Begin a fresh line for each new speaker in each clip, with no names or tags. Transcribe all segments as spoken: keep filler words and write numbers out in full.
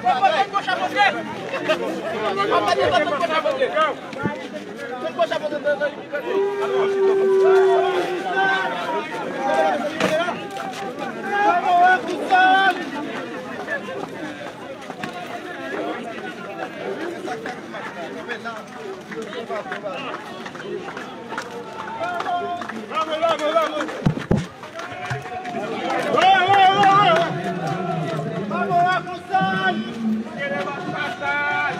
Vamos, vamos, vamos. Vamos a cruzar. Queremos pasar.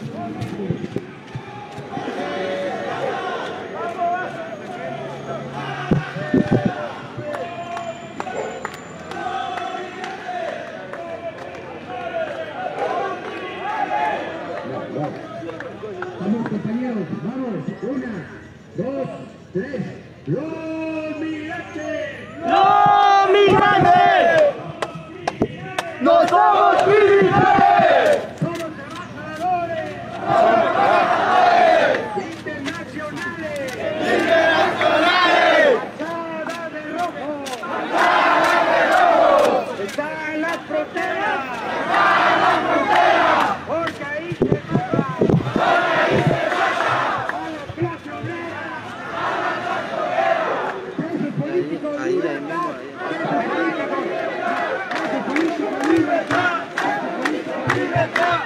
Vamos, compañeros, vamos, una, dos, tres. ¡Los migrantes!
¡Los migrantes! ¡No somos militares!
¡Somos trabajadores!
¡Somos trabajadores!
¡Internacionales!
¡Internacionales!
¡Cada de rojo!
¡Cada de rojo!
¡Está en las fronteras!
¡Está en la frontera!
¡Porque ahí se baja!
¡Porque ahí se baja!
¡A la clase obrera! ¡Presos políticos de libertad! ¡Presos políticos! ¡Presos políticos de libertad!
¡Libertad!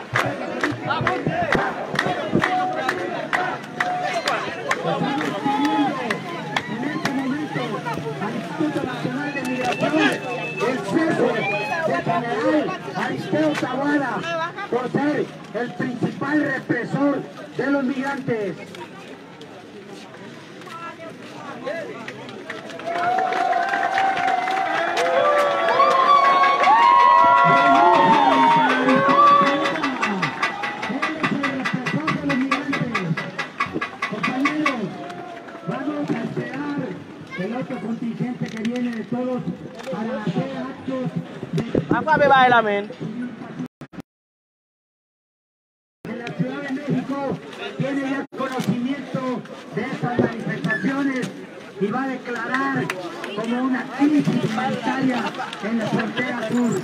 En este momento, al Instituto Nacional de Migración, el cese del general Aristeo Taboada por ser el principal represor de los migrantes. El otro contingente que viene de todos para hacer actos de...
Apa bebailah men.
En la Ciudad de México tiene ya conocimiento de estas manifestaciones y va a declarar como una crisis humanitaria en la frontera sur.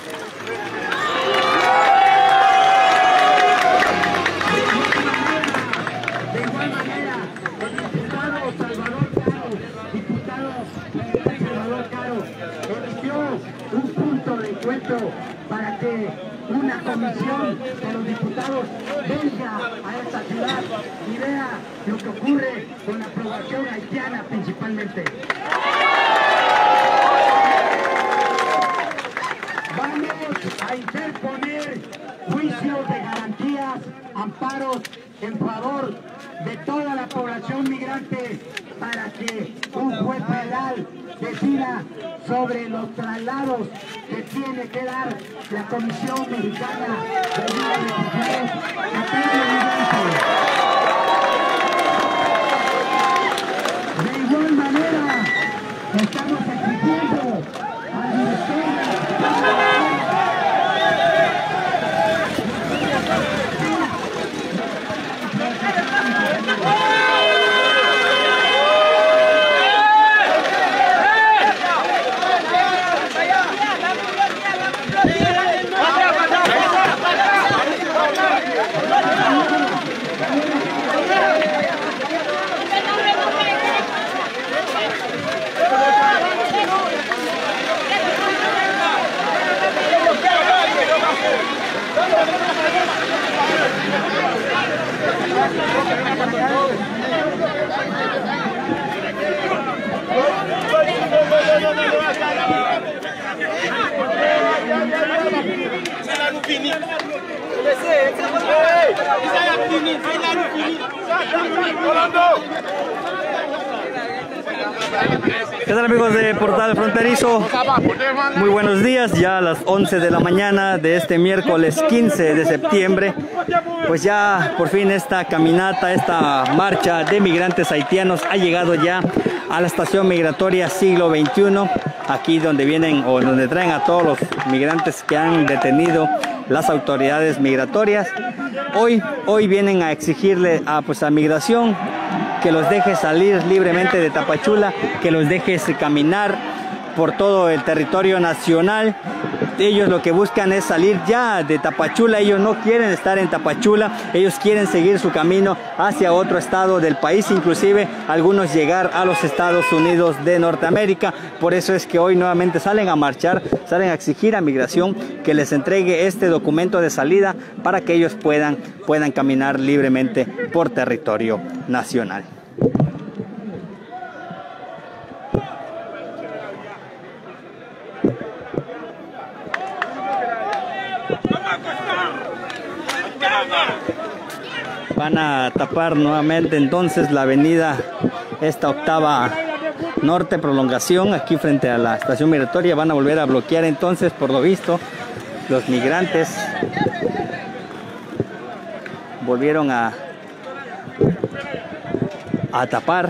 De igual manera, el diputado Salvador Caro, diputado Salvador Caro, emitió un punto de encuentro para que una comisión de los diputados venga a esta ciudad y vea lo que ocurre con la población haitiana principalmente. Vamos a interponer juicios de garantías, amparos en favor de toda la población migrante para que un juez federal decida sobre los traslados que tiene que dar la Comisión Mexicana de Refugiados a todos los migrantes. De igual manera, estamos exigiendo al director
¿Qué tal, amigos de Portal Fronterizo? Muy buenos días, ya a las once de la mañana de este miércoles quince de septiembre. Pues ya por fin esta caminata, esta marcha de migrantes haitianos ha llegado ya a la estación migratoria Siglo veintiuno, aquí donde vienen o donde traen a todos los migrantes que han detenido las autoridades migratorias. Hoy, hoy vienen a exigirle a, pues, a Migración que los deje salir libremente de Tapachula, que los deje caminar por todo el territorio nacional ellos lo que buscan es salir ya de Tapachula. Ellos no quieren estar en Tapachula, ellos quieren seguir su camino hacia otro estado del país, inclusive algunos llegar a los Estados Unidos de Norteamérica. Por eso es que hoy nuevamente salen a marchar, salen a exigir a Migración que les entregue este documento de salida para que ellos puedan, puedan caminar libremente por territorio nacional. Van a tapar nuevamente entonces la avenida, esta octava norte, prolongación, aquí frente a la estación migratoria. Van a volver a bloquear entonces, por lo visto, los migrantes volvieron a, a tapar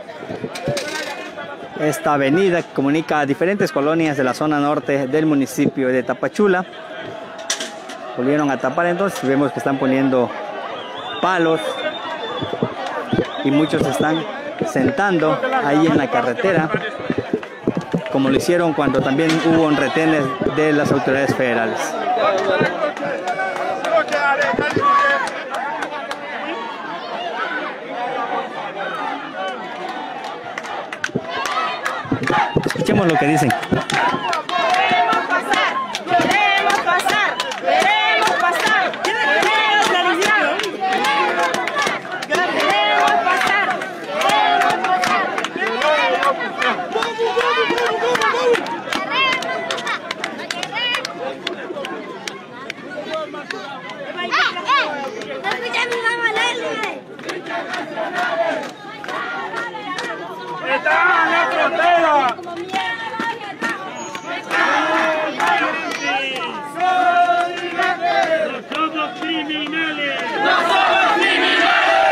esta avenida que comunica a diferentes colonias de la zona norte del municipio de Tapachula. Volvieron a tapar entonces, vemos que están poniendo palos y muchos se están sentando ahí en la carretera, como lo hicieron cuando también hubo retenes de las autoridades federales. Escuchemos lo que dicen.
¡Está en la frontera! ¡No somos criminales! ¡No somos criminales!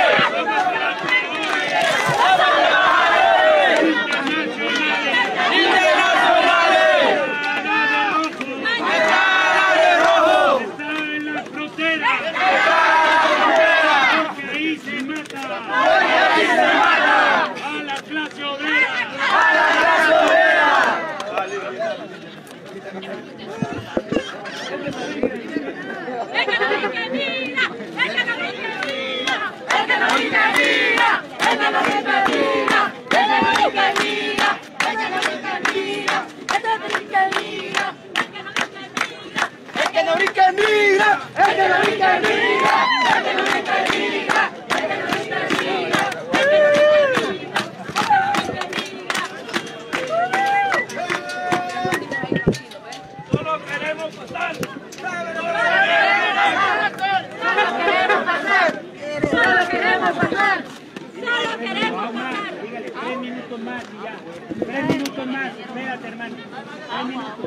Tres minutos más, espérate, hermano. Tres minutos.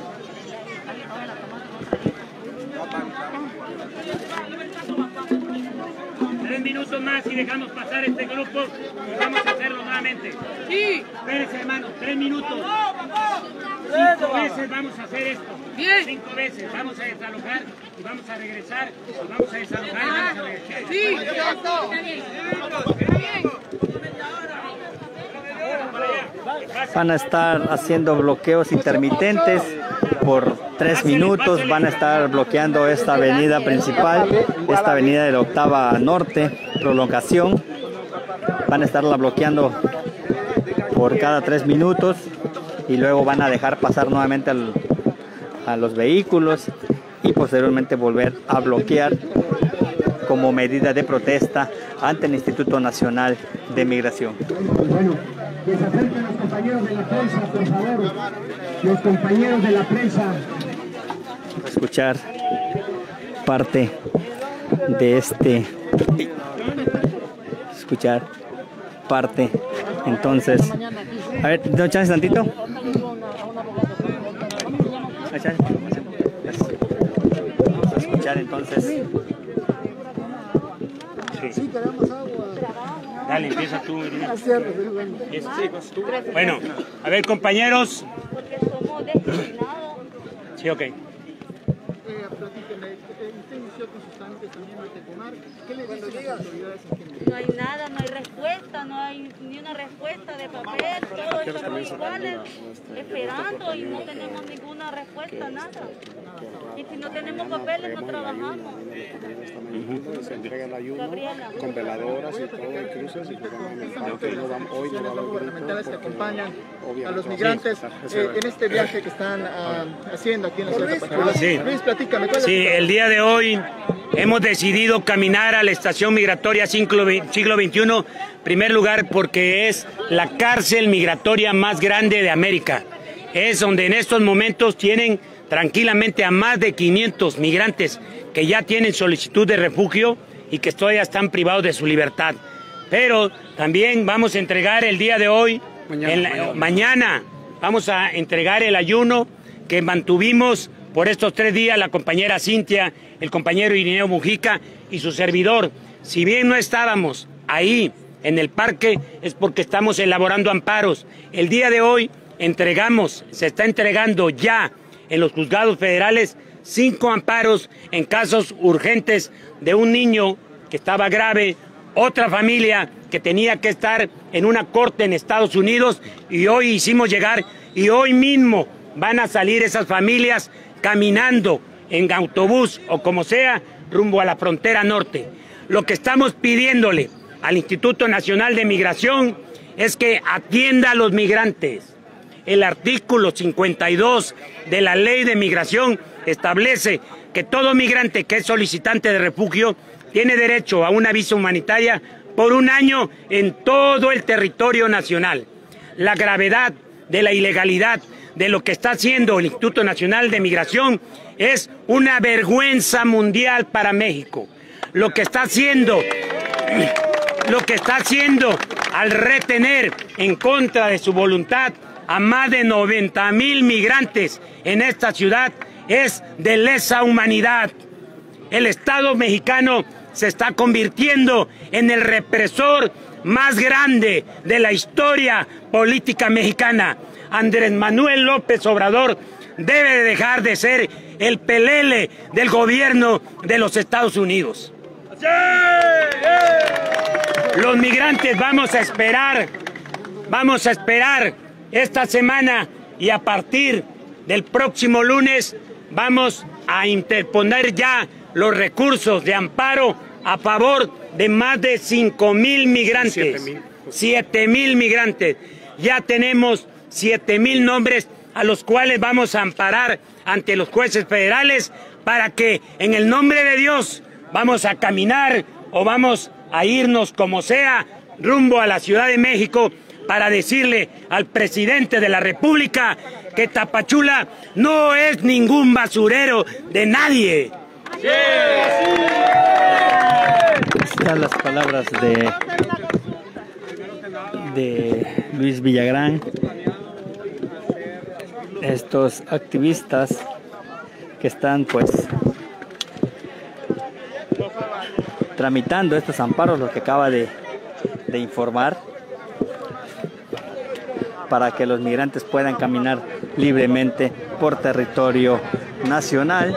Tres minutos más y dejamos pasar este grupo y vamos a hacerlo nuevamente. Sí. Espérense, hermano, tres minutos. Cinco veces vamos a hacer esto. Bien. Cinco veces. Vamos a desalojar y vamos a regresar. Y vamos a desalojar y vamos a regresar. Sí. Está bien.
Van a estar haciendo bloqueos intermitentes por tres minutos. Van a estar bloqueando esta avenida principal, esta avenida de la octava norte, prolongación. Van a estarla bloqueando por cada tres minutos y luego van a dejar pasar nuevamente al, a los vehículos y posteriormente volver a bloquear como medida de protesta ante el Instituto Nacional de Migración.
Bueno, que se acerquen los compañeros de la prensa, por favor. Los compañeros de la prensa.
Escuchar parte de este. Escuchar parte. Entonces, a ver, ¿no chance tantito? Vamos a escuchar entonces.
Sí, queremos agua.
Dale, empieza tú. Empieza. Bueno, a ver, compañeros. Sí, ok.
Eh, platíqueme, ¿usted inició con sus trámites también ante Conar. ¿Qué le dicen las autoridades aquí en México?
No hay nada, no hay respuesta, no hay ni una respuesta de papel, todos estamos iguales, esperando y no tenemos ninguna respuesta, nada. Y si no tenemos papeles no trabajamos.
Se entrega el ayuno
Gabriela.
con veladoras y todo, y cruces, y pues vamos, hoy no vamos, hoy no va a haber grupo,
gubernamentales que acompañan a
obviamente
los migrantes eh, en este viaje que están ah, haciendo aquí en la ciudad de Tapachula.
Sí.
Luis, platícame. ¿cuál es
Sí,
tu-
el día de hoy hemos decidido caminar a la estación migratoria siglo veintiuno, en primer lugar porque es la cárcel migratoria más grande de América. Es donde en estos momentos tienen tranquilamente a más de quinientos migrantes que ya tienen solicitud de refugio y que todavía están privados de su libertad. Pero también vamos a entregar el día de hoy,
Mañana,
en la-
mañana.
mañana vamos a entregar el ayuno que mantuvimos por estos tres días la compañera Cintia, el compañero Irineo Mujica y su servidor. Si bien no estábamos ahí en el parque, es porque estamos elaborando amparos. El día de hoy entregamos, se está entregando ya en los juzgados federales cinco amparos en casos urgentes de un niño que estaba grave, otra familia que tenía que estar en una corte en Estados Unidos y hoy hicimos llegar y hoy mismo van a salir esas familias caminando en autobús o como sea rumbo a la frontera norte. Lo que estamos pidiéndole al Instituto Nacional de Migración es que atienda a los migrantes. El artículo cincuenta y dos de la Ley de Migración establece que todo migrante que es solicitante de refugio tiene derecho a una visa humanitaria por un año en todo el territorio nacional. La gravedad de la ilegalidad de lo que está haciendo el Instituto Nacional de Migración es una vergüenza mundial para México. Lo que está haciendo, lo que está haciendo al retener en contra de su voluntad a más de noventa mil migrantes en esta ciudad es de lesa humanidad. El Estado mexicano se está convirtiendo en el represor más grande de la historia política mexicana. Andrés Manuel López Obrador debe de dejar de ser el pelele del gobierno de los Estados Unidos. Los migrantes vamos a esperar, vamos a esperar esta semana y a partir del próximo lunes vamos a interponer ya los recursos de amparo a favor de más de cinco mil migrantes, siete mil migrantes. Ya tenemos siete mil nombres a los cuales vamos a amparar ante los jueces federales para que en el nombre de Dios vamos a caminar o vamos a irnos como sea rumbo a la Ciudad de México para decirle al presidente de la República que Tapachula no es ningún basurero de nadie.
Están las palabras de, de Luis Villagrán, estos activistas que están pues tramitando estos amparos, lo que acaba de, de informar, para que los migrantes puedan caminar libremente por territorio nacional.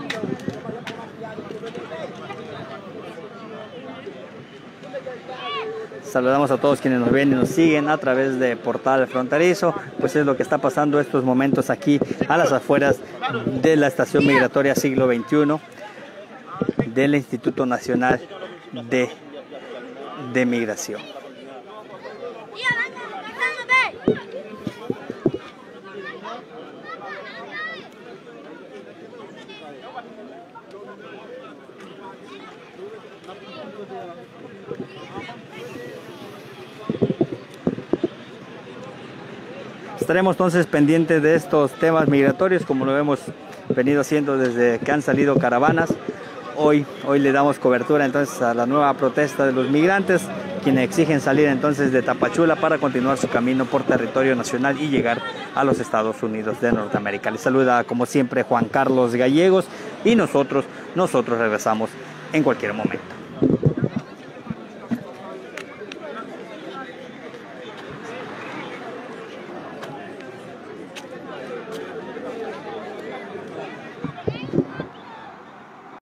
Saludamos a todos quienes nos ven y nos siguen a través de Portal Fronterizo. Pues es lo que está pasando estos momentos aquí a las afueras de la estación migratoria siglo veintiuno del Instituto Nacional de, de Migración. Estaremos entonces pendientes de estos temas migratorios, como lo hemos venido haciendo desde que han salido caravanas. Hoy, hoy le damos cobertura entonces a la nueva protesta de los migrantes, quienes exigen salir entonces de Tapachula para continuar su camino por territorio nacional y llegar a los Estados Unidos de Norteamérica. Les saluda como siempre Juan Carlos Gallegos y nosotros, nosotros regresamos en cualquier momento.